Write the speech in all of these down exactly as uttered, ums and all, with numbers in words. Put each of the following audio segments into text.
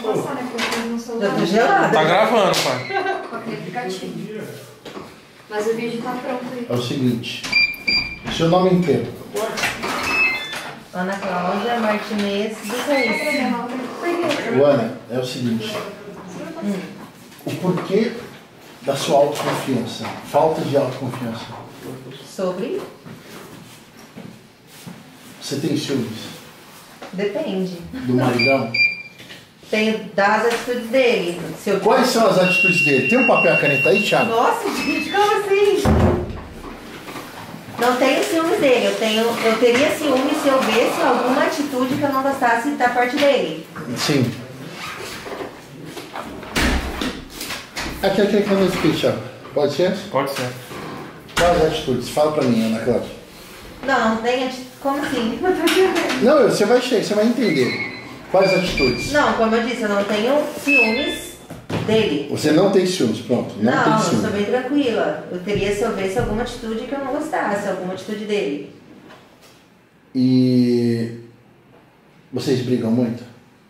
passar, né? Porque eu fiz no celular. Já tô gelada. Tá gravando, pai. Com aquele aplicativo. Mas o vídeo tá pronto aí. É o seguinte. Seu nome inteiro. Ana Cláudia Martinez dos Reis. Ana, é o seguinte. Hum. O porquê da sua autoconfiança? Falta de autoconfiança. Sobre? Você tem ciúmes Depende. do maridão? Tenho das atitudes dele. Se eu... Quais são as atitudes dele? Tem um papel e a caneta aí, Thiago? Nossa, gente, como assim? Não tenho ciúmes dele. Eu, tenho, eu teria ciúmes se eu visse alguma atitude que eu não gostasse da parte dele. Sim. Aqui, aqui, aqui, aqui, Thiago. Pode ser? Pode ser. Quais atitudes? Fala pra mim, Ana Cláudia. Não, não tem atitude. Como assim? Não, você vai chegar, você vai entender. Quais atitudes? Não, como eu disse, eu não tenho ciúmes dele. Você não tem ciúmes, pronto. Não, Não, tem eu ciúmes. sou bem tranquila. Eu teria se eu visse alguma atitude que eu não gostasse, alguma atitude dele. E vocês brigam muito?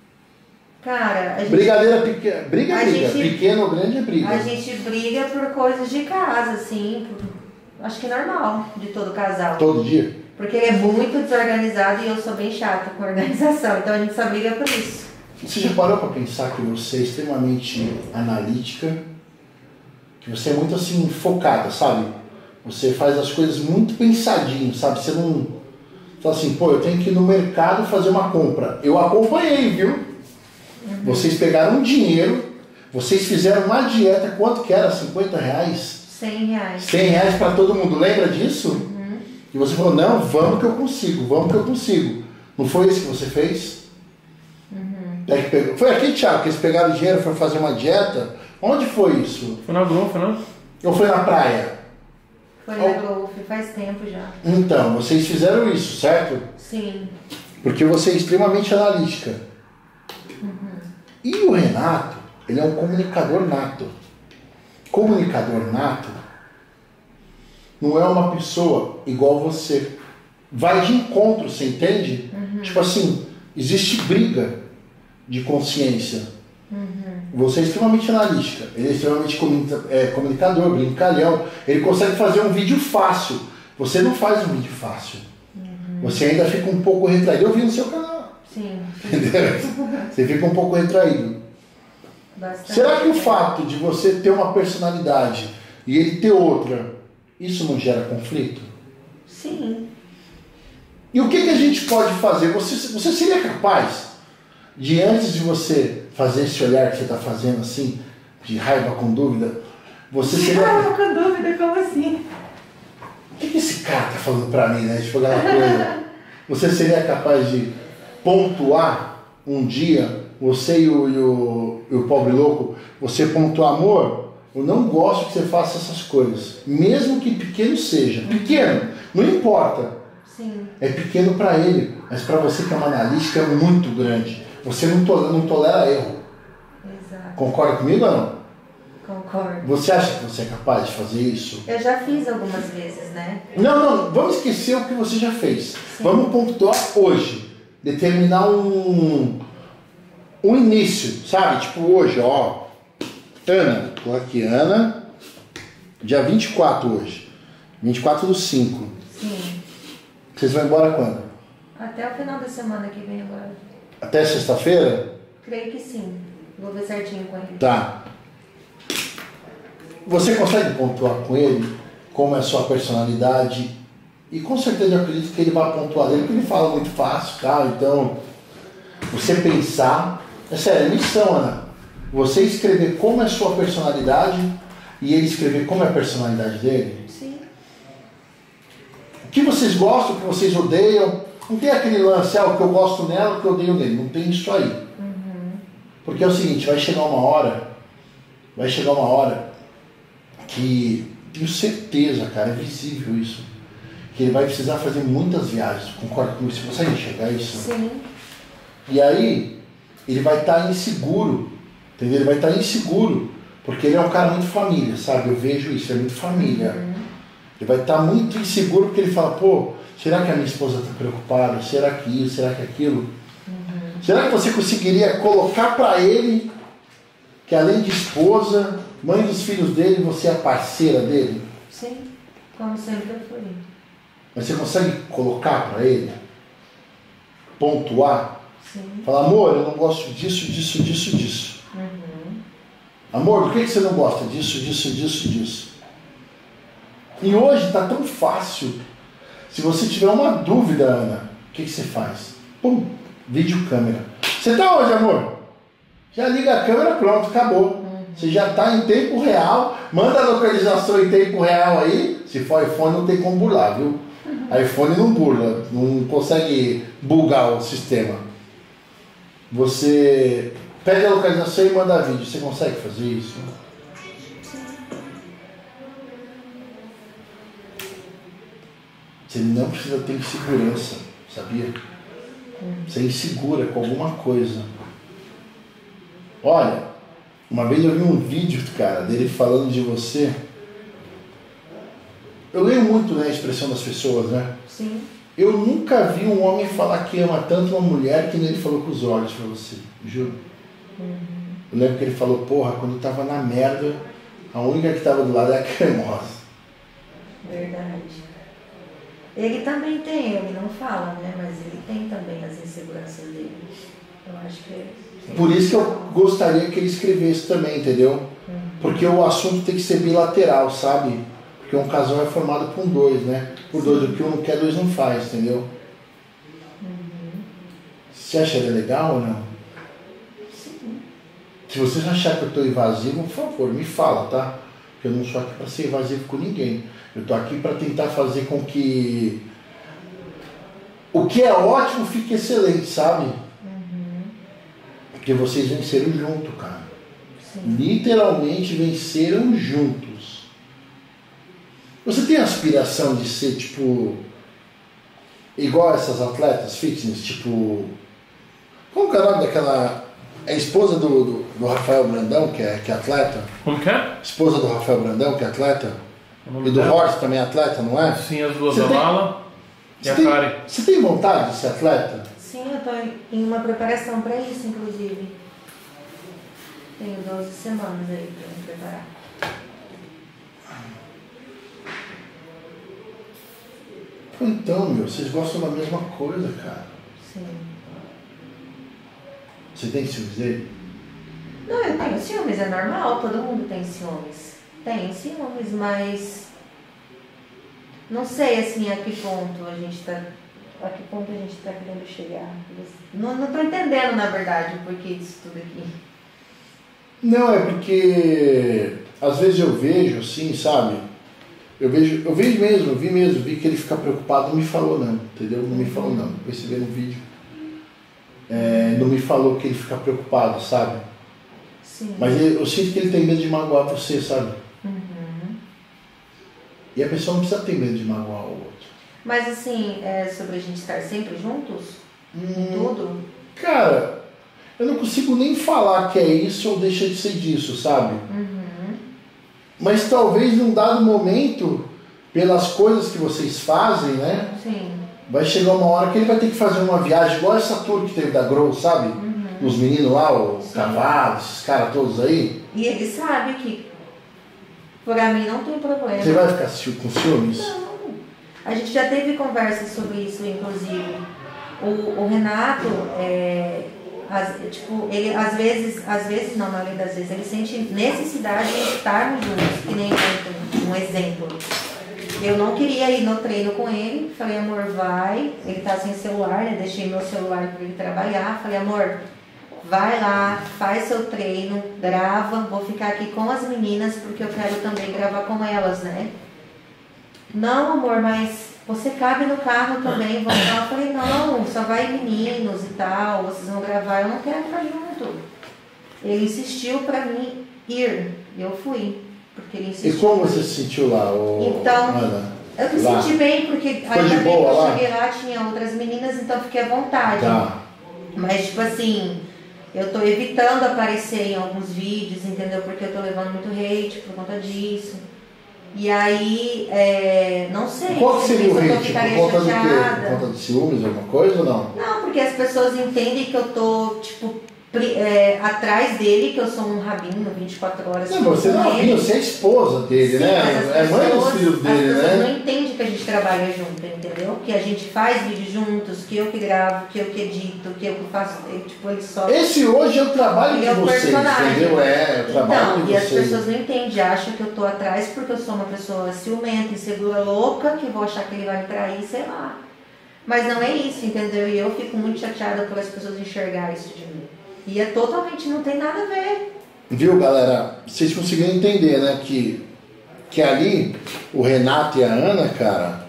Cara, a gente, Brigadeira pequena. Briga, A briga. gente- Pequeno ou grande é briga. a gente briga por coisas de casa, assim. por- acho que é normal de todo casal. Todo dia? Porque ele é muito desorganizado e eu sou bem chata com organização. Então a gente só briga por isso. Você já parou para pensar que você é extremamente analítica? Que você é muito assim, focada, sabe? Você faz as coisas muito pensadinho, sabe? Você não fala assim, pô, eu tenho que ir no mercado fazer uma compra. Eu acompanhei, viu? Uhum. Vocês pegaram dinheiro, vocês fizeram uma dieta, quanto que era? cinquenta reais? cem reais. cem reais para todo mundo, lembra disso? Uhum. E você falou, não, vamos que eu consigo, vamos que eu consigo. Não foi isso que você fez? Uhum. É que pegou. Foi aqui, Thiago, que eles pegaram dinheiro e foram fazer uma dieta? Onde foi isso? Foi na Globo, foi não? Ou foi na praia? Foi na Globo, faz tempo já. Então, vocês fizeram isso, certo? Sim. Porque você é extremamente analítica. Uhum. E o Renato, ele é um comunicador nato. Comunicador nato não é uma pessoa igual você. Vai de encontro, você entende? Uhum. Tipo assim, existe briga de consciência. Uhum. Você é extremamente analítica, ele é extremamente comunica- é, comunicador, brincalhão. Ele consegue fazer um vídeo fácil. Você não faz um vídeo fácil. Uhum. Você ainda fica um pouco retraído. Eu vi no seu canal. Sim. Entendeu? Você fica um pouco retraído. Bastante. Será que o fato de você ter uma personalidade e ele ter outra, isso não gera conflito? Sim. E o que, que a gente pode fazer? Você, você seria capaz de, antes de você fazer esse olhar que você está fazendo assim, de raiva com dúvida, você seria... Ah, com dúvida, como assim? O que, que esse cara está falando para mim, né? Tipo, aquela coisa. Você seria capaz de pontuar um dia, você e o, e o, e o pobre louco, você pontuar, amor, eu não gosto que você faça essas coisas, mesmo que pequeno seja. Pequeno, não importa. Sim. É pequeno para ele, mas para você que é uma analítica é muito grande. Você não tolera, não tolera erro. Exato. Concorda comigo ou não? Concordo. Você acha que você é capaz de fazer isso? Eu já fiz algumas vezes, né? Não, não, vamos esquecer o que você já fez. Sim. Vamos pontuar hoje. Determinar um, um início, sabe? Tipo hoje, ó. Ana, tô aqui, Ana. Dia vinte e quatro hoje. vinte e quatro do cinco. Sim. Vocês vão embora quando? Até o final da semana que vem agora. Até sexta-feira? Creio que sim. Vou ver certinho com ele. Tá. Você consegue pontuar com ele como é a sua personalidade? E com certeza eu acredito que ele vai pontuar dele, porque ele fala muito fácil, tá? Então, você pensar... É sério, é missão, Ana. Você escrever como é a sua personalidade e ele escrever como é a personalidade dele. Sim. O que vocês gostam, o que vocês odeiam. Não tem aquele lance, ah, o que eu gosto nela, o que eu odeio nele. Não tem isso aí. Uhum. Porque é o seguinte, vai chegar uma hora, vai chegar uma hora que, tenho certeza, cara, é visível isso, que ele vai precisar fazer muitas viagens. Concorda comigo? Você consegue enxergar isso? Sim. E aí, ele vai estar inseguro, entendeu? Ele vai estar inseguro, porque ele é um cara muito família, sabe? Eu vejo isso, é muito família. Uhum. Ele vai estar muito inseguro porque ele fala, pô, será que a minha esposa está preocupada? Será que isso? Será que aquilo? Uhum. Será que você conseguiria colocar pra ele que além de esposa, mãe dos filhos dele, você é a parceira dele? Sim, como sempre eu fui. Mas você consegue colocar pra ele? Pontuar? Sim. Falar, amor, eu não gosto disso, disso, disso, disso. Uhum. Amor, por que você não gosta disso, disso, disso, disso? E hoje está tão fácil. Se você tiver uma dúvida, Ana, o que, que você faz? Pum, videocâmera. Você tá onde, amor? Já liga a câmera, pronto, acabou. Uhum. Você já está em tempo real. Manda a localização em tempo real aí. Se for iPhone, não tem como burlar, viu? Uhum. iPhone não burla, não consegue bugar o sistema. Você pede a localização e manda vídeo. Você consegue fazer isso? Você não precisa ter segurança, sabia? Você é insegura com alguma coisa. Olha, uma vez eu vi um vídeo, cara, dele falando de você. Eu leio muito, né, a expressão das pessoas, né? Sim. Eu nunca vi um homem falar que ama tanto uma mulher que nem ele falou com os olhos pra você, juro. Uhum. Eu lembro que ele falou, porra, quando eu tava na merda, a única que tava do lado é a cremosa. Verdade. Ele também tem, ele não fala, né? Mas ele tem também as inseguranças dele. Eu acho que... É... Por isso que eu gostaria que ele escrevesse também, entendeu? Uhum. Porque o assunto tem que ser bilateral, sabe? Porque um casal é formado por dois, né? Por dois, o que um não quer, dois não faz, entendeu? Uhum. Você acha ele legal ou não? Sim. Se vocês acharem que eu estou invasivo, por favor, me fala, tá? Porque eu não sou aqui para ser invasivo com ninguém. Eu estou aqui para tentar fazer com que o que é ótimo fique excelente, sabe? Uhum. Porque vocês venceram junto, cara. Sim. Literalmente venceram juntos. Você tem aspiração de ser, tipo, igual essas atletas fitness, tipo... Como que é o nome daquela... É a esposa do, do, do Rafael Brandão, que é, que é atleta? Como que é? Esposa do Rafael Brandão, que é atleta? E do Horst também é atleta, não é? Sim, as duas, Você a tem... Mala e Você a tem... Kari. Você tem vontade de ser atleta? Sim, eu estou em uma preparação para isso, inclusive. Tenho doze semanas aí para me preparar. Então, meu, vocês gostam da mesma coisa, cara. Sim. Você tem ciúmes dele? Não, eu tenho ciúmes, é normal, todo mundo tem ciúmes. Tem ciúmes, mas... Não sei, assim, a que ponto a gente tá... A que ponto a gente tá querendo chegar. Não, não tô entendendo, na verdade, o porquê disso tudo aqui. Não, é porque... Às vezes eu vejo, assim, sabe... Eu vejo, eu vejo mesmo, eu vi mesmo, vi que ele fica preocupado, não me falou não, entendeu? Não me falou não, percebi no vídeo. É, não me falou que ele fica preocupado, sabe? Sim. Mas eu, eu sinto que ele tem medo de magoar você, sabe? Uhum. E a pessoa não precisa ter medo de magoar o outro. Mas assim, é sobre a gente estar sempre juntos? Em Hum, tudo? Cara, eu não consigo nem falar que é isso ou deixa de ser disso, sabe? Uhum. Mas talvez num dado momento, pelas coisas que vocês fazem, né? Sim. Vai chegar uma hora que ele vai ter que fazer uma viagem igual essa tour que teve da Grow, sabe? Uhum. Os meninos lá, o Sim. Cavalo, esses caras todos aí. E ele sabe que pra mim não tem problema. Você vai ficar ci- com ciúmes? Não. A gente já teve conversas sobre isso, inclusive. O, o Renato, é, as, tipo, ele às vezes, às vezes não, na maioria das vezes, ele sente necessidade de estarmos juntos, que nem um, um exemplo. Eu não queria ir no treino com ele, falei, amor, vai, ele tá sem celular, né? Deixei meu celular para ele trabalhar, falei, amor, vai lá, faz seu treino, grava, vou ficar aqui com as meninas, porque eu quero também gravar com elas, né? Não, amor, mas você cabe no carro também, vamos lá. Eu falei, não, só vai meninos e tal, vocês vão gravar, eu não quero estar junto. Ele insistiu pra mim ir, e eu fui, porque ele insistiu. E como você se sentiu lá, ô, Então, Ana? eu me Lá. senti bem, porque Ficou ainda de bem que boa eu lá? cheguei lá, tinha outras meninas, então fiquei à vontade. Tá. Mas, tipo assim, eu tô evitando aparecer em alguns vídeos, entendeu? Porque eu tô levando muito hate por conta disso. E aí, é, não sei. Qual que seria o se eu hate? Por ficaria conta do quê? chateada. Por conta de ciúmes, alguma coisa ou não? Não, porque as pessoas entendem que eu tô, tipo, pri- é, atrás dele, que eu sou um rabino vinte e quatro horas. Não, você não é com rabino, ele. você é esposa dele, Sim, né? mas as É mãe dos pessoas- filhos dele, as pessoas né? não entendem que a gente trabalha junto, entendeu? Que a gente faz vídeo juntos, que eu que gravo, que eu que edito, que eu que faço. Eu, tipo, ele só. Esse hoje é o trabalho Ele de é o vocês, personagem. entendeu? É, o trabalho Então, de e as vocês. pessoas não entendem, acham que eu tô atrás porque eu sou uma pessoa ciumenta, insegura, louca, que vou achar que ele vai me trair, sei lá. Mas não é isso, entendeu? E eu fico muito chateada por as pessoas enxergarem isso de mim. E é totalmente, não tem nada a ver. Viu, galera? Vocês conseguiram entender, né? Que, que ali, o Renato e a Ana, cara,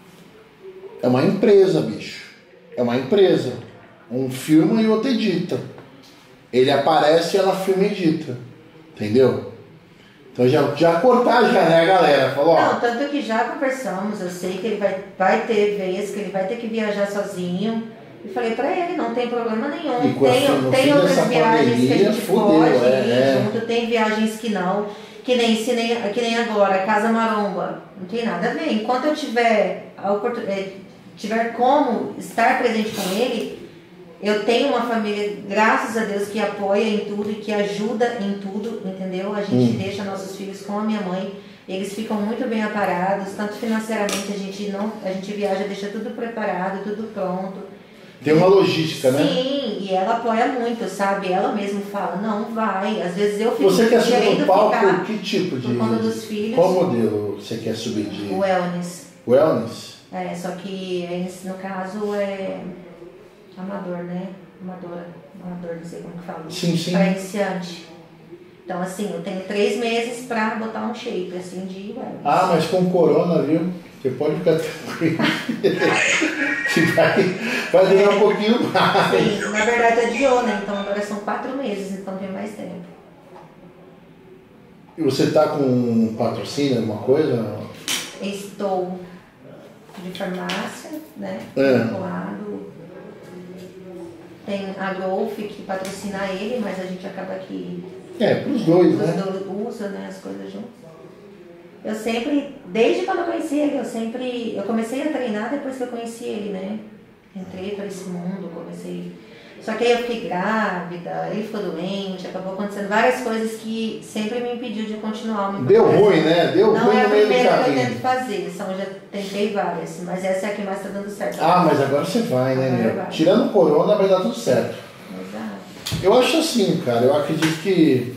é uma empresa, bicho. É uma empresa. Um filma e outro edita. Ele aparece e ela filma e edita. Entendeu? Então já, já cortar já, né, galera? Falou, ó. Não, tanto que já conversamos, eu sei que ele vai, vai ter vez que ele vai ter que viajar sozinho. E falei pra ele, não tem problema nenhum. E com a Tem, fi- no tem fim outras dessa viagens que a pandemia, gente fudeu, pode é, ir é. junto, tem viagens que não. Que nem, se nem, que nem agora, Casa Maromba. Não tem nada a ver. Enquanto eu tiver, a oportun- eh, tiver como estar presente com ele, eu tenho uma família, graças a Deus, que apoia em tudo e que ajuda em tudo, entendeu? A gente Hum. deixa nossos filhos com a minha mãe. Eles ficam muito bem aparados, tanto financeiramente, a gente não, a gente viaja, deixa tudo preparado, tudo pronto. Tem uma logística, né? Sim, e ela apoia muito, sabe? Ela mesma fala, não, vai. Às vezes eu fico Você quer subir querendo no palco ficar que tipo de... por conta dos filhos. Qual modelo você quer subir de... Wellness. Wellness? É, só que esse, no caso é amador, né? Amadora. Amador, não sei como que fala. Sim, sim. Pra iniciante. Então, assim, eu tenho três meses pra botar um shape, assim, de wellness. Ah, mas com corona, viu? Você pode ficar tranquilo. Que vai, vai durar um pouquinho mais. Sim, na verdade adiou, né? Então agora são quatro meses, então tem mais tempo. E você tá com patrocínio, alguma coisa? Estou de farmácia, né? É. Do lado. Tem a Golf que patrocina ele, mas a gente acaba que É, pros dois, os né? dois usa, né, as coisas juntas. Eu sempre, desde quando eu conheci ele, eu sempre, eu comecei a treinar depois que eu conheci ele, né? Entrei para esse mundo, comecei. Só que aí eu fiquei grávida, ele ficou doente, acabou acontecendo várias coisas que sempre me impediu de continuar o meu Deu processo. ruim, né? Deu Não ruim é a no meio do primeira que eu caminho. tento fazer, são, já tentei várias, mas essa é a que mais está dando certo. Ah, mas agora você vai, né, Agora meu? vai. Tirando o corona, vai dar tudo certo. Exato. Eu acho assim, cara, eu acredito que...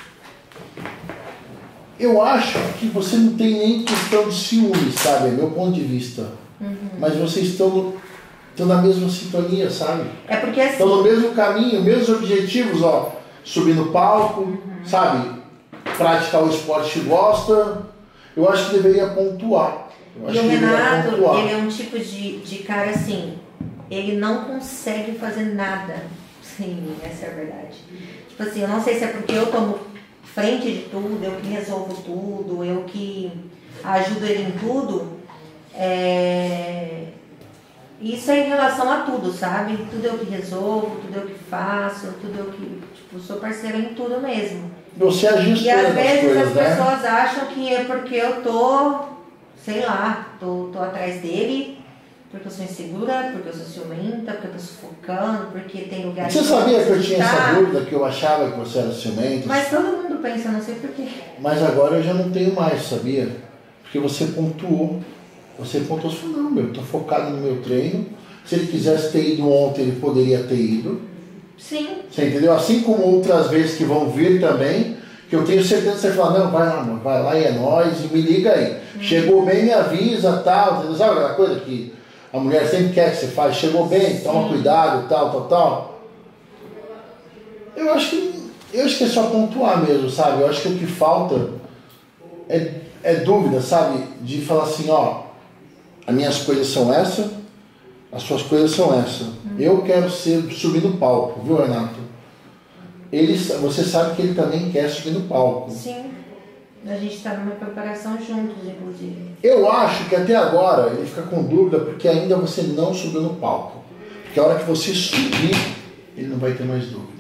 Eu acho que você não tem nem questão de ciúme, sabe? É meu ponto de vista. Uhum. Mas vocês estão, estão na mesma sintonia, sabe? É porque assim, Estão no mesmo caminho, mesmos objetivos, ó. Subir no palco, sabe? Praticar o esporte que gosta. Eu acho que deveria pontuar. Eu acho e o que deveria Renato, pontuar. ele é um tipo de, de cara assim, ele não consegue fazer nada. Sim, essa é a verdade. Tipo assim, eu não sei se é porque eu tomo frente de tudo, eu que resolvo tudo, eu que ajudo ele em tudo. É... Isso é em relação a tudo, sabe? Tudo eu que resolvo, tudo eu que faço, tudo eu que, tipo, sou parceira em tudo mesmo. Você é a E gestora às das vezes coisas, as né? pessoas acham que é porque eu tô, sei lá, tô, tô atrás dele, porque eu sou insegura, porque eu sou ciumenta, porque eu tô sufocando, porque tem lugares Você sabia que eu preciso tinha essa estar. dúvida, que eu achava que você era ciumento? Mas todo mundo pensa, não sei porquê. Mas agora eu já não tenho mais, sabia? Porque você pontuou. Você pontuou e falou, não, meu, eu tô focado no meu treino. Se ele quisesse ter ido ontem, ele poderia ter ido. Sim. Você entendeu? Assim como outras vezes que vão vir também, que eu tenho certeza que você fala, não, vai lá, mano, vai lá e é nóis, e me liga aí. Hum. Chegou bem, me avisa, tal. Entendeu? Sabe aquela coisa que a mulher sempre quer que você faça? Chegou bem, toma Sim. cuidado, tal, tal, tal. Eu acho que eu acho que é só pontuar mesmo, sabe? Eu acho que o que falta é, é dúvida, sabe? De falar assim, ó, as minhas coisas são essa, as suas coisas são essa. Eu quero ser, subir no palco, viu, Renato? Ele, você sabe que ele também quer subir no palco. Sim. A gente tá numa preparação juntos, inclusive. Eu acho que até agora ele fica com dúvida porque ainda você não subiu no palco. Porque a hora que você subir, ele não vai ter mais dúvida.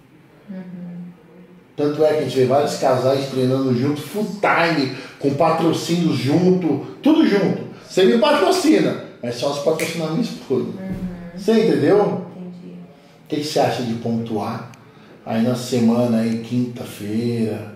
Tanto é que a gente vê vários casais treinando junto, full time, com patrocínios junto, tudo junto. Você me patrocina, mas só se patrocinar minha esposa. Você entendeu? O que, que você acha de pontuar? Aí na semana, aí quinta-feira.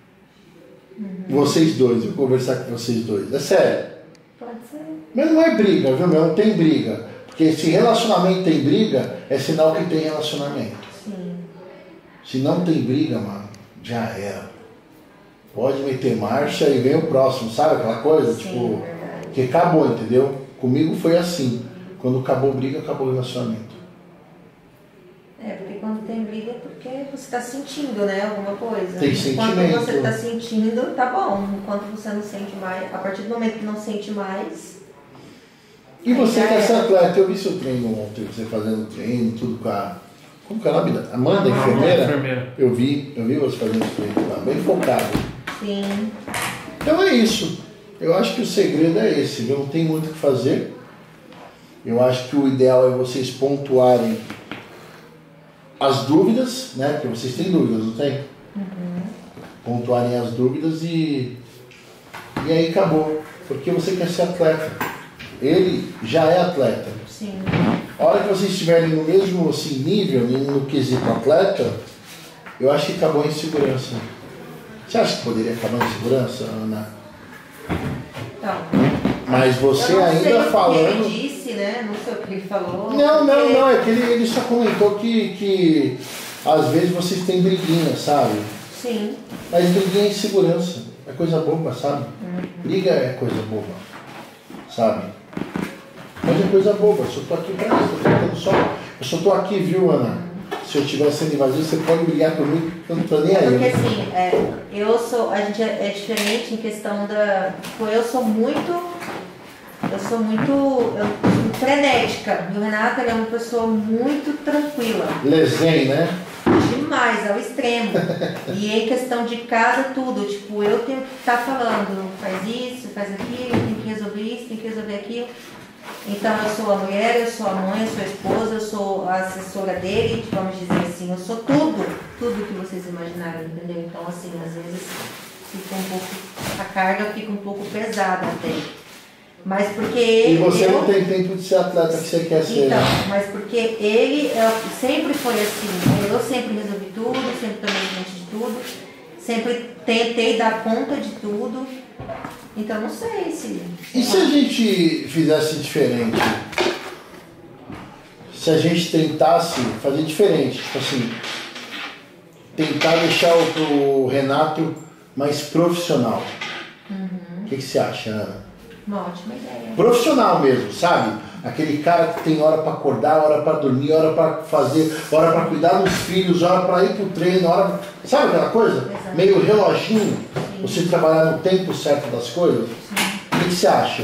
Uhum. Vocês dois, eu vou conversar com vocês dois. É sério. Pode ser. Mas não é briga, viu, meu? Não tem briga. Porque se relacionamento tem briga, é sinal que tem relacionamento. Sim. Se não tem briga, mano, já era. Pode meter marcha e vem o próximo, sabe aquela coisa? Sim, tipo, verdade. que acabou, entendeu? Comigo foi assim. Quando acabou briga, acabou o relacionamento. É, porque quando tem briga é porque você está sentindo, né, alguma coisa. Tem Enquanto sentimento. você está sentindo, tá bom. Enquanto você não sente mais, a partir do momento que não sente mais... E você já que é essa era. atleta, eu vi seu treino ontem, você fazendo treino, tudo com a... Como que é o nome da... Amanda, Amanda, enfermeira? enfermeira. Eu vi, eu vi você fazendo treino lá, bem focado. Sim. Então é isso. Eu acho que o segredo é esse, viu? Não tem muito o que fazer. Eu acho que o ideal é vocês pontuarem as dúvidas, né? Porque vocês têm dúvidas, não tem? Uhum. Pontuarem as dúvidas e... E aí acabou. Porque você quer ser atleta. Ele já é atleta. Sim. A hora que vocês estiverem no mesmo assim, nível, no quesito atleta, eu acho que acabou a insegurança. Você acha que poderia acabar a insegurança, Ana? Então, Mas você eu não ainda sei o que falando... ele disse, né? Não sei o que ele falou. Não, não, porque- não, é que ele, ele só comentou que, que às vezes vocês têm briguinha, sabe? Sim. Mas briguinha é insegurança, é coisa boba, sabe? Uhum. Briga é coisa boba, sabe? Mas é coisa boba, eu só tô aqui pra isso, eu tô tentando só. Eu só tô aqui, viu, Ana? Se eu estiver sendo invasivo, você pode brigar comigo, eu não tô nem É aí. porque assim, é, eu sou, a gente é, é diferente em questão da. Tipo, eu sou muito. Eu sou muito eu, frenética. E o Renato ele é uma pessoa muito tranquila. Lezen, né? Demais, ao extremo. E em questão de casa, tudo. Tipo, eu tenho que estar falando, faz isso, faz aquilo, tem que resolver isso, tem que resolver aquilo. Então eu sou a mulher, eu sou a mãe, eu sou a esposa, eu sou a assessora dele, vamos dizer assim, eu sou tudo, tudo que vocês imaginarem, entendeu? Então assim, às vezes fica um pouco, a carga fica um pouco pesada até. Mas porque E você eu, não tem tempo de ser atleta que você quer ser. então, né? mas porque ele eu, sempre foi assim, eu sempre resolvi tudo, sempre tomei conta de tudo, sempre tentei dar conta de tudo. Então não sei se... E se a gente fizesse diferente? Se a gente tentasse fazer diferente, tipo assim, tentar deixar o, o Renato mais profissional. Uhum. O que, que você acha, Ana? Uma ótima ideia. Profissional mesmo, sabe? Aquele cara que tem hora para acordar, hora para dormir, hora para fazer, hora para cuidar dos filhos, hora para ir pro treino, hora pra... Sabe aquela coisa? Exato. Meio reloginho, Sim. você trabalhar no tempo certo das coisas. Sim. O que, que você acha?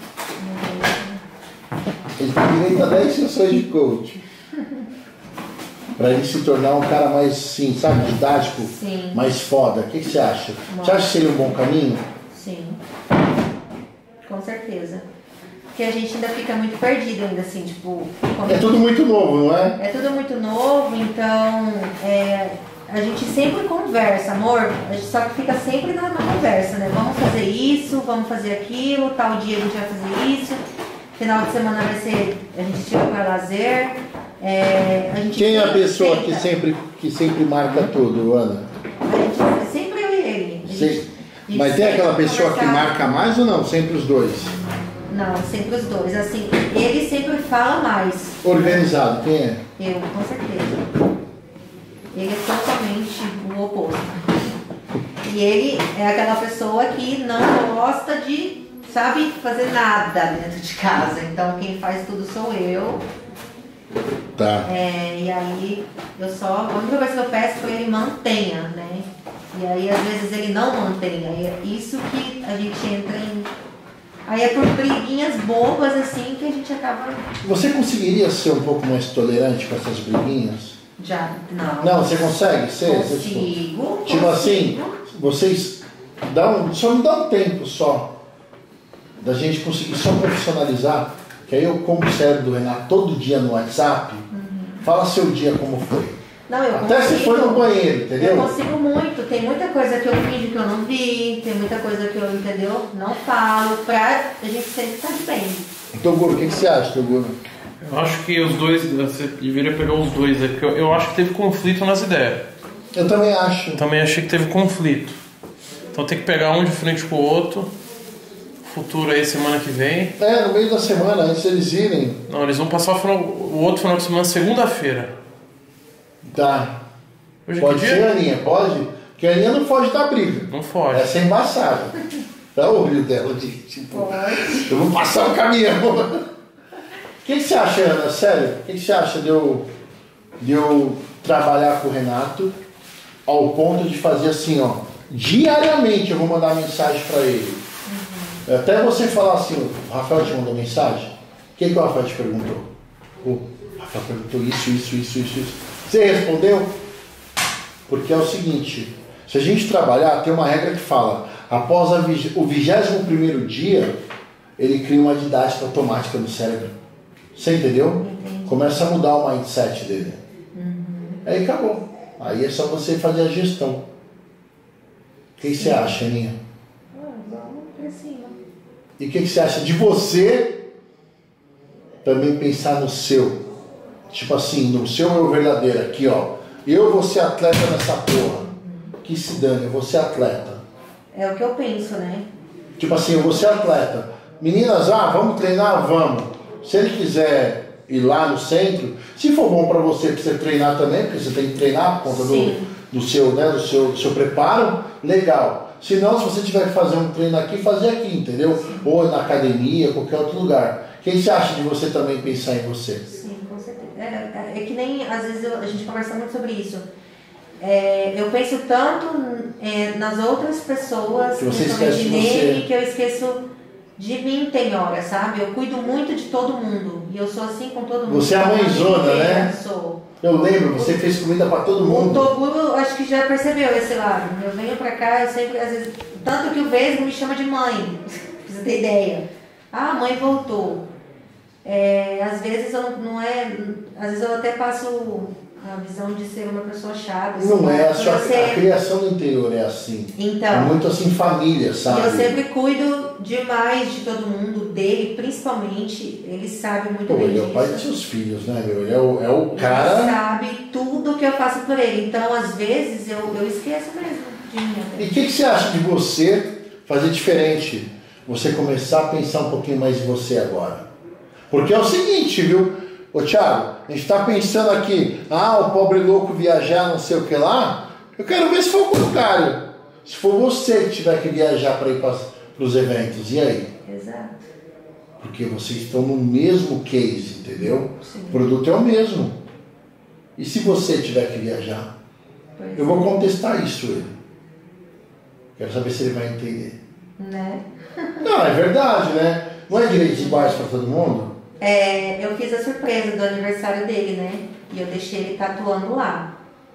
Ele tem direito a dez sessões de coach. Para ele se tornar um cara mais, sim, sabe, didático, Sim. mais foda. O que, que você acha? Bom. Você acha que seria um bom caminho? Sim. Com certeza. Porque a gente ainda fica muito perdido ainda, assim, tipo... como- É tudo muito novo, não é? É tudo muito novo, então é, a gente sempre conversa, amor, a gente só que fica sempre na, na conversa, né? Vamos fazer isso, vamos fazer aquilo, tal dia a gente vai fazer isso, final de semana vai ser, a gente tira para lazer. É, a gente Quem é a sempre pessoa que tenta. sempre, que sempre marca tudo, Ana? A gente, sempre eu e ele. A gente- Sei. a gente Mas tem sempre aquela pessoa que conversar. marca mais ou não? Sempre os dois? Não, sempre os dois. Assim, ele sempre fala mais. Organizado, quem é? Eu, com certeza. Ele é totalmente o oposto. E ele é aquela pessoa que não gosta de, sabe, fazer nada dentro de casa. Então quem faz tudo sou eu. Tá. É, e aí eu só. A única coisa que eu peço é que ele mantenha, né? E aí às vezes ele não mantém. Aí é isso que a gente entra em. Aí é por briguinhas bobas assim que a gente acaba. Você conseguiria ser um pouco mais tolerante com essas briguinhas? Já. Não. Não, você consegue ser? Você, Consigo. tipo assim, consigo. vocês dão, só me dá um tempo só da gente conseguir só profissionalizar, que aí eu como o cérebro do Renato todo dia no WhatsApp, Uhum. fala seu dia como foi. Não, eu Até consigo. se for no banheiro, entendeu? Eu consigo muito. Tem muita coisa que eu finjo que eu não vi, tem muita coisa que eu, entendeu? Não falo, pra a gente sempre estar de bem. Toguro, o que, que você acha, Toguro? Eu acho que os dois, você deveria pegar os dois, é porque eu, eu acho que teve conflito nas ideias. Eu também acho. Eu também achei que teve conflito. Então tem que pegar um de frente pro outro. Futuro aí semana que vem. É, no meio da semana, antes deles irem. Não, eles vão passar o, final, o outro final de semana segunda-feira. Tá. Hoje é Pode que ser, dia? Aninha, pode? Porque a Aninha não foge da briga. Não foge. Essa é embaçada. Dá o orgulho dela de tipo. Eu vou passar o caminhão. O que, que você acha, Ana? Sério? O que, que você acha de eu, de eu trabalhar com o Renato ao ponto de fazer assim, ó. Diariamente eu vou mandar mensagem pra ele. Uhum. Até você falar assim, o Rafael te mandou mensagem? O que, que o Rafael te perguntou? O Rafael perguntou isso, isso, isso, isso, isso. Você respondeu? Porque é o seguinte, se a gente trabalhar, tem uma regra que fala, após a vig... o vigésimo primeiro dia, ele cria uma didática automática no cérebro. Você entendeu? Entendi. Começa a mudar o mindset dele. Uhum. Aí acabou. Aí é só você fazer a gestão. O que, que você acha, Aninha? Ah, vamos pra cima. E o que, que você acha de você também pensar no seu? Tipo assim, no seu eu verdadeiro aqui, ó. Eu vou ser atleta nessa porra. Que se dane, eu vou ser atleta. É o que eu penso, né? Tipo assim, eu vou ser atleta. Meninas, ah, vamos treinar? Vamos. Se ele quiser ir lá no centro, se for bom pra você, pra você treinar também, porque você tem que treinar por conta do, do, seu, né, do, seu, do seu preparo, legal. Se não, se você tiver que fazer um treino aqui, fazer aqui, entendeu? Sim. Ou na academia, qualquer outro lugar. O que você acha de você também pensar em você? Sim, com certeza. É, é que nem, às vezes, eu, a gente conversa muito sobre isso. É, eu penso tanto é, nas outras pessoas, que você esquece de nele, você. que eu esqueço de mim tem hora, sabe? Eu cuido muito de todo mundo. E eu sou assim com todo mundo. Você é a mãezona, né? Sou. Eu lembro, você fez comida pra todo mundo. O Toguro, acho que já percebeu esse lado. Eu venho pra cá, eu sempre, às vezes... Tanto que o Vesgo me chama de mãe, pra você ter ideia. Ah, a mãe voltou. É, às vezes eu não é... Às vezes eu até passo a visão de ser uma pessoa chata. Assim, não é, a, sua, sempre... a criação do interior é assim. Então, é muito assim, família, sabe? E eu sempre cuido demais de todo mundo, dele principalmente. Ele sabe muito Pô, bem ele é disso. o pai dos seus filhos, né, meu? Ele é o, é o cara... Ele sabe tudo que eu faço por ele. Então, às vezes, eu, eu esqueço mesmo de mim. E o que, que você acha de você fazer diferente? Você começar a pensar um pouquinho mais em você agora? Porque é o seguinte, viu? Ô Thiago, a gente tá pensando aqui, ah, o pobre louco viajar, não sei o que lá. Eu quero ver se for o contrário. Se for você que tiver que viajar para ir para os eventos, e aí? Exato. Porque vocês estão no mesmo case, entendeu? Sim. O produto é o mesmo. E se você tiver que viajar? Pois eu vou é. contestar isso ele. Quero saber se ele vai entender. Né? Não, é verdade, né? Não é direitos iguais para todo mundo? É, eu fiz a surpresa do aniversário dele, né? E eu deixei ele tatuando lá.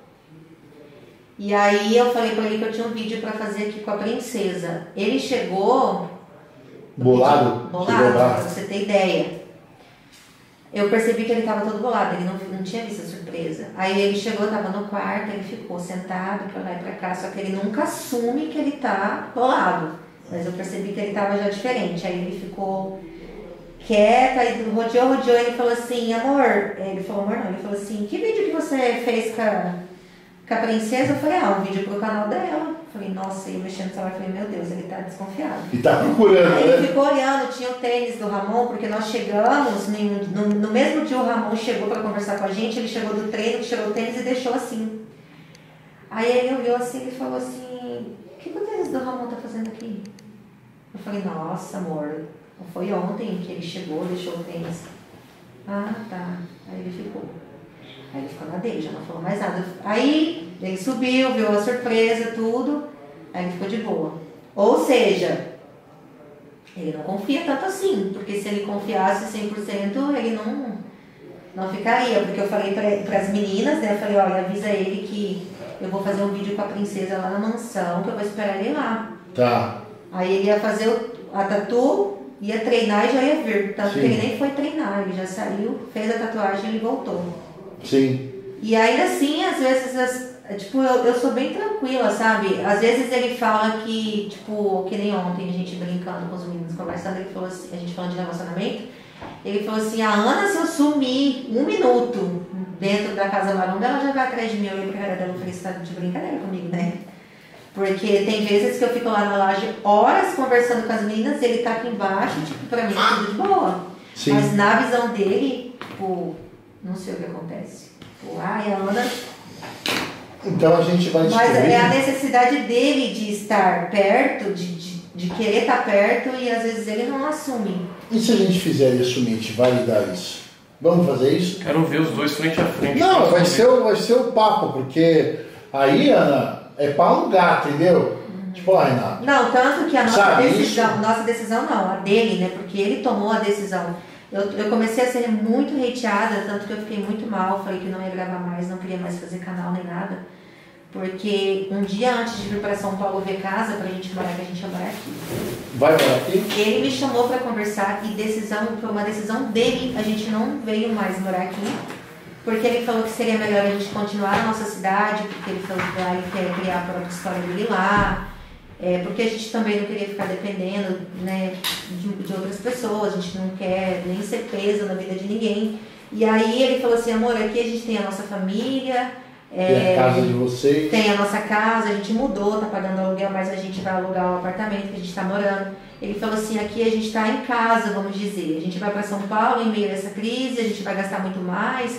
E aí eu falei pra ele que eu tinha um vídeo pra fazer aqui com a princesa. Ele chegou... Bolado? Bolado, pra você ter ideia. Eu percebi que ele tava todo bolado, ele não, não tinha visto a surpresa. Aí ele chegou, tava no quarto, ele ficou sentado pra lá e pra cá, só que ele nunca assume que ele tá bolado. Mas eu percebi que ele tava já diferente. Aí ele ficou... quieta, aí rodeou, rodeou, ele falou assim, amor, ele falou amor não, ele falou assim, que vídeo que você fez com a, com a princesa? Eu falei, ah, um vídeo pro canal dela. Eu falei, nossa, eu mexendo no celular, falei, meu Deus, ele tá desconfiado. E tá procurando, aí né? ele ficou olhando, tinha o tênis do Ramon, porque nós chegamos, no, no, no mesmo dia o Ramon chegou pra conversar com a gente, ele chegou do treino, tirou o tênis e deixou assim. Aí ele olhou assim e falou assim, o que, que o tênis do Ramon tá fazendo aqui? Eu falei, nossa, amor, foi ontem que ele chegou, deixou o tênis. Ah, tá. Aí ele ficou. Aí ele ficou na dele, já não falou mais nada. Aí ele subiu, viu a surpresa, tudo. Aí ele ficou de boa. Ou seja, ele não confia tanto assim. Porque se ele confiasse cem por cento, ele não, não ficaria. Porque eu falei para as meninas, né? Eu falei, olha, avisa ele que eu vou fazer um vídeo com a princesa lá na mansão, que eu vou esperar ele lá. Tá. Aí ele ia fazer o, a tatu... ia treinar e já ia vir. Tanto Sim. que ele nem foi treinar, ele já saiu, fez a tatuagem e voltou. Sim. E ainda assim, às vezes, as, tipo, eu, eu sou bem tranquila, sabe? Às vezes ele fala que, tipo, que nem ontem a gente brincando com os meninos, conversando, ele falou assim, a gente falando de relacionamento, Ele falou assim, a Ana, se eu sumir um minuto dentro da Casa Marunga, ela já vai atrás de mim. Eu olhei pra cara dela e falei, você tá de brincadeira comigo, né? Porque tem vezes que eu fico lá na laje horas conversando com as meninas e ele tá aqui embaixo, tipo, pra mim é tudo de boa. Sim. Mas na visão dele, tipo, não sei o que acontece. Tipo, ai, a Ana... Então a gente vai Mas descobrir. é a necessidade dele de estar perto, de, de, de querer estar perto e às vezes ele não assume. E se a gente fizer isso, a gente validar isso? Vamos fazer isso? Quero ver os dois frente a frente. Não, vai ser, o, vai ser o papo, porque aí, Ana, é pra alugar, entendeu? Tipo, ó, Renato. Não, tanto que a nossa Sabe decisão, isso? nossa decisão não, a dele, né? Porque ele tomou a decisão. Eu, eu comecei a ser muito hateada, tanto que eu fiquei muito mal, falei que não ia gravar mais, não queria mais fazer canal nem nada. Porque um dia antes de vir para São Paulo ver casa, pra gente morar, que a gente ia morar aqui. Vai morar aqui? Ele me chamou para conversar e decisão, foi uma decisão dele, a gente não veio mais morar aqui. Porque ele falou que seria melhor a gente continuar na nossa cidade, porque ele falou que lá ele quer criar a própria história dele lá. É, porque a gente também não queria ficar dependendo, né, de, de outras pessoas, a gente não quer nem ser peso na vida de ninguém. E aí ele falou assim, amor, aqui a gente tem a nossa família, É, e a casa de vocês. tem a nossa casa, a gente mudou, tá pagando aluguel, mas a gente vai alugar o apartamento que a gente tá morando. Ele falou assim, aqui a gente tá em casa, vamos dizer, a gente vai para São Paulo em meio a essa crise, a gente vai gastar muito mais,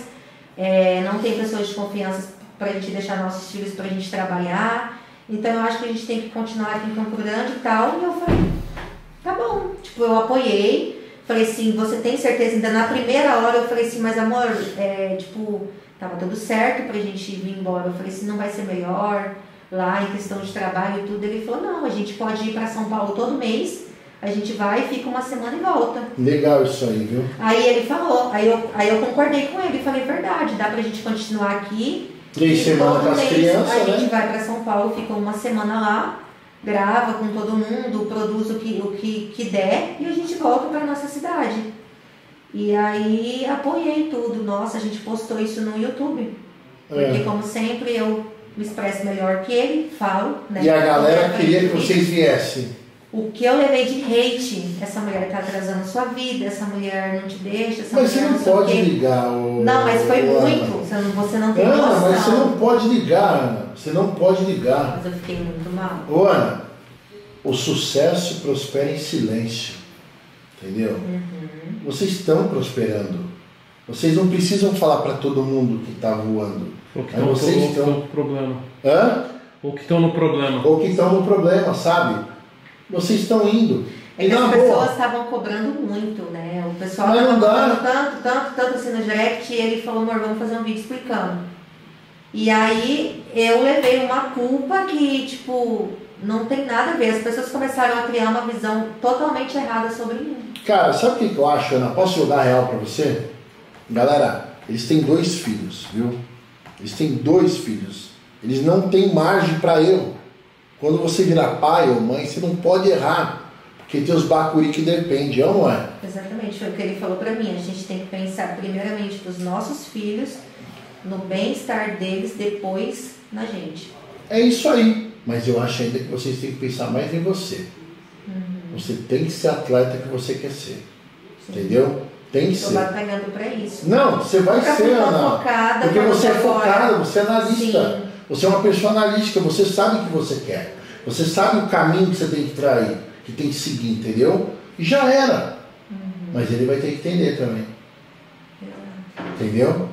é, não tem pessoas de confiança pra gente deixar nossos filhos pra gente trabalhar. Então eu acho que a gente tem que continuar aqui em Campo Grande e tal. E eu falei, tá bom. Tipo, eu apoiei. Falei assim, você tem certeza? Ainda na primeira hora eu falei assim, mas amor, é, tipo, tava tudo certo pra gente vir embora. Eu falei assim, não vai ser melhor lá em questão de trabalho e tudo. Ele falou, não, a gente pode ir pra São Paulo todo mês. A gente vai, fica uma semana e volta. Legal isso aí, viu? Aí ele falou, aí eu, aí eu concordei com ele. Falei, verdade, dá pra gente continuar aqui. Três E semanas todo com as mês crianças, a gente né? vai para São Paulo, fica uma semana lá, grava com todo mundo, produz o que, o que, que der e a gente volta para nossa cidade. E aí apoiei tudo. Nossa, a gente postou isso no YouTube. Porque É. como sempre eu me expresso melhor que ele, falo, né? E a galera Qualquer queria que coisa. vocês viessem. O que eu levei de hate, essa mulher tá atrasando sua vida, essa mulher não te deixa, essa Mas você mulher não sei o pode quê. ligar o. Não, mas foi o muito. Ana. Você não, você não tem Ana, noção. mas você não pode ligar, Ana. Você não pode ligar. Mas eu fiquei muito mal. Ô, Ana, o sucesso prospera em silêncio. Entendeu? Uhum. Vocês estão prosperando. Vocês não precisam falar para todo mundo que está voando. Ou que Mas estão vocês no estão. no problema. Hã? Ou que estão no problema. Ou que estão no problema, sabe? Vocês estão indo. É E que na as boa. pessoas estavam cobrando muito, né? O pessoal Mas estava não dá. cobrando tanto, tanto, tanto assim no direct, e ele falou, amor, vamos fazer um vídeo explicando. E aí eu levei uma culpa que, tipo, não tem nada a ver. As pessoas começaram a criar uma visão totalmente errada sobre mim. Cara, sabe o que que eu acho, Ana? Posso jogar real pra você? Galera, eles têm dois filhos, viu? Eles têm dois filhos. Eles não têm margem pra erro. Quando você virar pai ou mãe, você não pode errar. Porque tem os bacuri que dependem, é ou não é? Exatamente, foi o que ele falou pra mim. A gente tem que pensar primeiramente nos nossos filhos, no bem-estar deles, depois na gente. É isso aí. Mas eu acho ainda que vocês têm que pensar mais em você. Uhum. Você tem que ser atleta que você quer ser. Sim. Entendeu? Tem que Tô ser. batalhando pra isso. Não, você vai Porque ser, eu tô Ana. focada, Porque quando você é eu for focada, fora. você é analista. Sim. Você é uma pessoa analítica, você sabe o que você quer. Você sabe o caminho que você tem que trair, que tem que seguir, entendeu? E já era. Uhum. Mas ele vai ter que entender também. Uhum. Entendeu?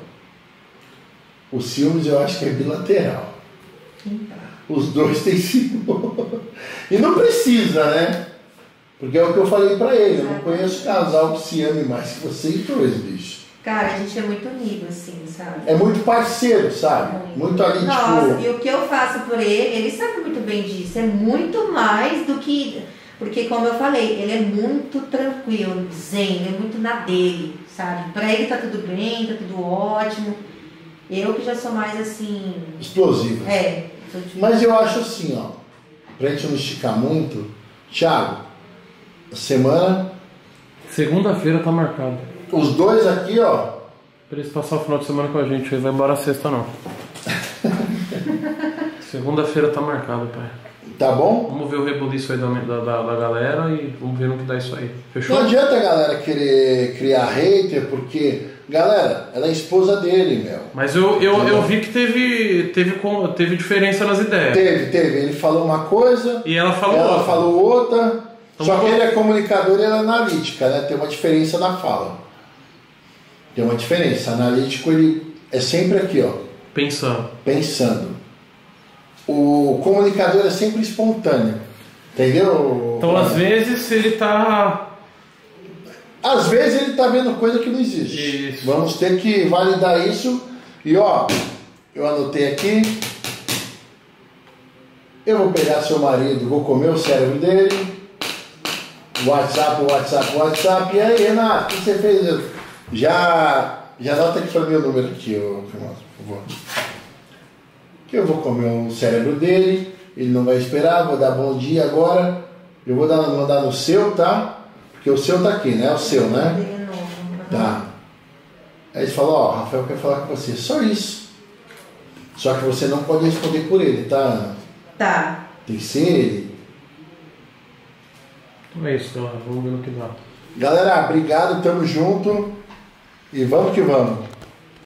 Os filmes eu acho que é bilateral. Uhum. Os dois têm sido. E não precisa, né? Porque é o que eu falei pra ele. Eu não conheço casal que se ame mais que vocês dois, bicho. Cara, a gente é muito unido, assim, sabe? É muito parceiro, sabe? Muito, muito ali, Nossa, tipo... e o que eu faço por ele, ele sabe muito bem disso. É muito mais do que... Porque, como eu falei, ele é muito tranquilo, zen, ele é muito na dele, sabe? Pra ele tá tudo bem, tá tudo ótimo. Eu que já sou mais, assim... explosiva. É. Sou tipo... Mas eu acho assim, ó. Pra gente não esticar muito... Thiago, semana... Segunda-feira tá marcado. Os dois aqui, ó. Pra eles passar o final de semana com a gente. Ele vai embora sexta, não. Segunda-feira tá marcado, pai. tá bom? Vamos ver o rebuliço aí da, da, da galera e vamos ver no que dá isso aí. Fechou? Não adianta a galera querer criar hater, porque, galera, ela é esposa dele, meu. Mas eu, eu, eu vi que teve, teve, teve diferença nas ideias. Teve, teve. Ele falou uma coisa, e ela falou ela outra. falou outra. Então, só que vamos... ele é comunicador e ela é analítica, né? Tem uma diferença na fala. Tem uma diferença. Analítico, ele é sempre aqui, ó. Pensando. Pensando. O comunicador é sempre espontâneo. Entendeu? Então, às vezes, ele tá... Às vezes ele tá vendo coisa que não existe. Isso. Vamos ter que validar isso. E ó, eu anotei aqui. Eu vou pegar seu marido, vou comer o cérebro dele. WhatsApp, WhatsApp, WhatsApp. E aí, Renato, o que você fez? Já, já anota aqui para mim o número aqui, ô, por favor. Que eu vou comer o cérebro dele. Ele não vai esperar, vou dar bom dia agora. Eu vou dar, mandar no seu, tá? Porque o seu tá aqui, né? O seu, né? Tá. Aí ele falou, ó, Rafael quer falar com você. Só isso. Só que você não pode responder por ele, tá? Tá. Tem que ser ele. Então é isso, galera. Vamos ver no que dá. Galera, obrigado, tamo junto. E vamos que vamos.